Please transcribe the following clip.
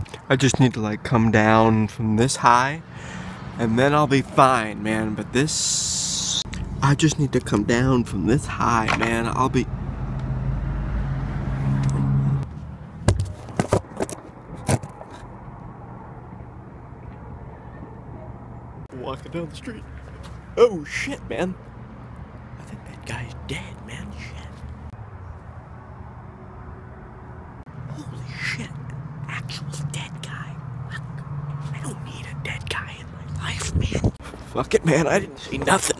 I just need to like come down from this high and then I'll be fine, man. But this, I just need to come down from this high, man. I'll be... Walking down the street. Oh shit, man. I think that guy's dead, man. Shit. Holy shit. Actual dead guy. Fuck. I don't need a dead guy in my life, man. Fuck it, man. I didn't see nothing.